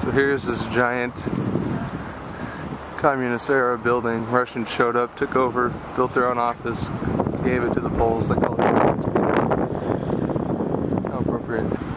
So here's this giant communist era building. Russians showed up, took over, built their own office, gave it to the Poles. They call it How appropriate.